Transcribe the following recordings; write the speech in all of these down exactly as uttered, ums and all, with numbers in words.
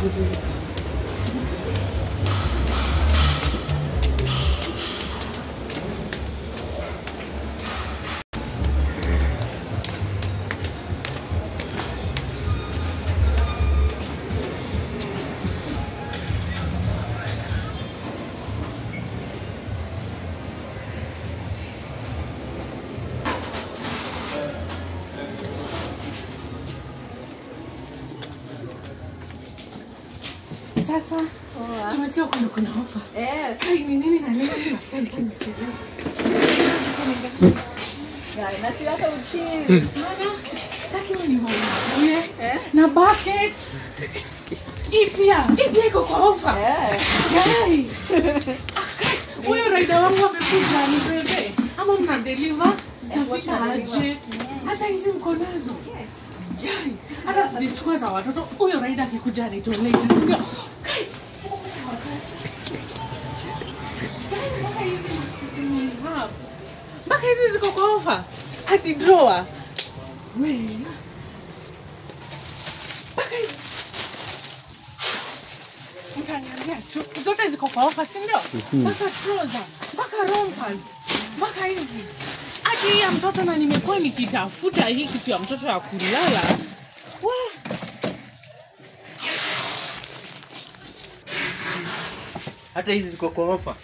Sasa tumesikia kuna kuna ofa. Eh, kai ni nini na nini nasikia nikichelewa. Ya, nasi hata uchizi. Hana, sitaki unione. Eh? Na bucket. Ipia, ipia iko kwa ofa. Eh. Kai. Huyo rider wangu amekuja ni bebe. Ama mna deliver? Zitafika aje? Hata hizi mko nazo. Yai, hata sijichukua za watoto. Huyo rider akikuja anitolee hizi ndio. Kai. Mpaka hizi ziko kwa ofa. Hadi drawer. Wewe. Mpaka hizi. Mtaniambia tu. Zote ziko kwa ofa, si ndio? Mpaka trouser, mpaka rompers, mpaka hizi. Hadi ya mtoto na nimekuwa nikitafuta hii kitu ya mtoto ya kulala. Wah. Hata hizi ziko kwa ofa.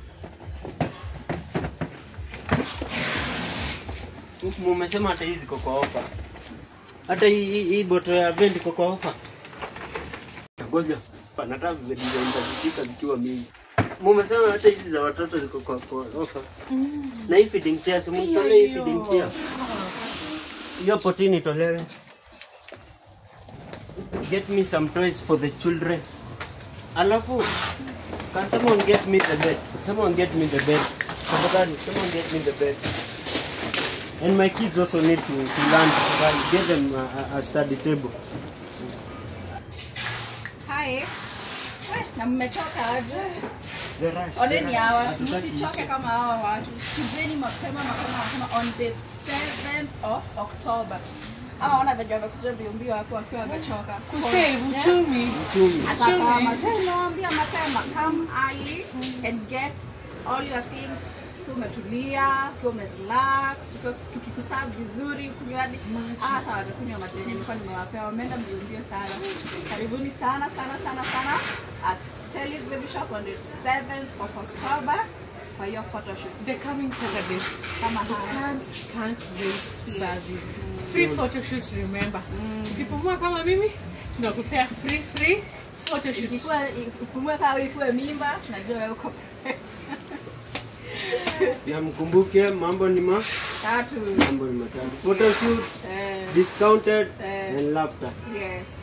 Mumesema hata hizi ziko kwa ofa. Hata hii hii boto ya venti iko kwa ofa. Ngoja, nataka video nitazishika zikiwa mingi. Mumesema hata hizi za watoto ziko kwa ofa. Mm. Na hii feeding chair, mtolee hii feeding chair. Hiyo potini tolewe. Get me some toys for the children. Alafu, can someone get me the bed? Someone get me the bed. Someone get me the bed. And my kids also need to, to learn to run. Get them a, a study table. Hi. Na mmechoka aje? The rush. Oneni hawa, msichoke kama hawa watu. Kizeni mapema mapema mapema on the seventh of October. Hawa wana vijana wamekuja mbio hapo wakiwa wamechoka. Kusave uchumi. Uchumi. Kama sisi tunawaambia mapema, come early and get all your things. Tumetulia, tumerelax, tukikusavu vizuri, kunywaji hata watakunywa maji yenye nilikuwa nimewapea. Wameenda mbio sana. Karibuni sana sana sana sana at STELLY'S Baby Shop on the seventh of October for your photo shoot. The coming Saturday. Kama can't can't wait to serve you. Free photo shoot, remember. Ukipumua kama mimi, tunakupea free free photo shoot. Ikikuwa upumue kama ikuwe mimba, tunajua wewe uko. Ya mkumbuke mambo ni ma tatu. Mambo ni matatu. Photo shoot, eh, discounted, eh, and laughter. Yes.